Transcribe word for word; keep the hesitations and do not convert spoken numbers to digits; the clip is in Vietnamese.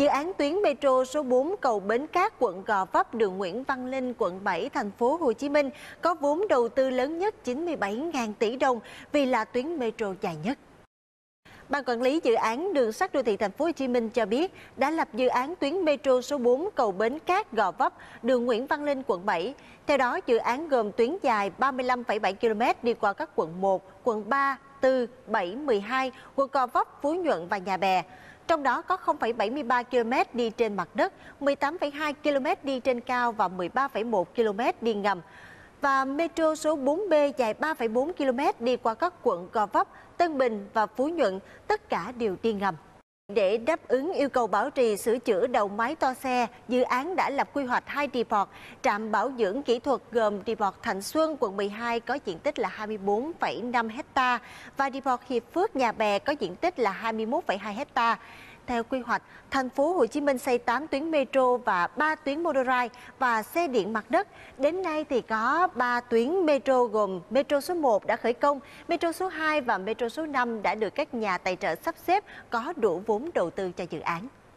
Dự án tuyến metro số bốn cầu Bến Cát, quận Gò Vấp, đường Nguyễn Văn Linh, quận bảy, thành phố Hồ Chí Minh có vốn đầu tư lớn nhất chín mươi bảy nghìn tỷ đồng vì là tuyến metro dài nhất. Ban quản lý dự án đường sắt đô thị thành phố Hồ Chí Minh cho biết đã lập dự án tuyến metro số bốn cầu Bến Cát, Gò Vấp, đường Nguyễn Văn Linh, quận bảy. Theo đó, dự án gồm tuyến dài ba mươi lăm phẩy bảy ki lô mét đi qua các quận một, quận ba, tư, bảy, mười hai, quận Gò Vấp, Phú Nhuận và Nhà Bè. Trong đó có không phẩy bảy mươi ba ki lô mét đi trên mặt đất, mười tám phẩy hai ki lô mét đi trên cao và mười ba phẩy một ki lô mét đi ngầm. Và metro số bốn B dài ba phẩy bốn ki lô mét đi qua các quận Gò Vấp, Tân Bình và Phú Nhuận, tất cả đều đi ngầm. Để đáp ứng yêu cầu bảo trì sửa chữa đầu máy toa xe, dự án đã lập quy hoạch hai depot, trạm bảo dưỡng kỹ thuật gồm depot Thạnh Xuân, quận mười hai có diện tích là hai mươi tư phẩy năm ha và depot Hiệp Phước, Nhà Bè có diện tích là hai mươi mốt phẩy hai ha. Theo quy hoạch, thành phố Hồ Chí Minh xây tám tuyến metro và ba tuyến monorail và xe điện mặt đất. Đến nay thì có ba tuyến metro gồm metro số một đã khởi công, metro số hai và metro số năm đã được các nhà tài trợ sắp xếp có đủ vốn đầu tư cho dự án.